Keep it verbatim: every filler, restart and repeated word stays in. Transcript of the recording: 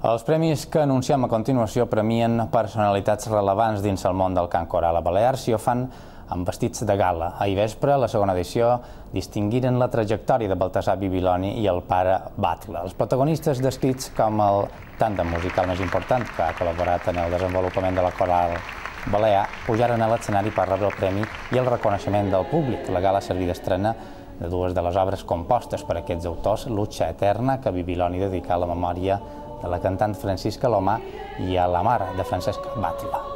Els premis que anunciem a continuació premien personalitats rellevants dins el món del cant coral a Balears i ho fan amb vestits de gala. Ahir vespre, a la segona edició, distingiren la trajectòria de Baltasar Bibiloni i el pare Batlle. Els protagonistes descrits com el tàndem musical més important que ha col·laborat en el desenvolupament de la coral balear pujaren a l'escenari per rebre el premi i el reconeixement del públic. La gala serví d'estrena de dues de les obres compostes per aquests autors, Lucha Eterna, que Bibiloni dedicà a la memòria de la cantant Francisca Lomà, i a La mar, de Francesc Batlle.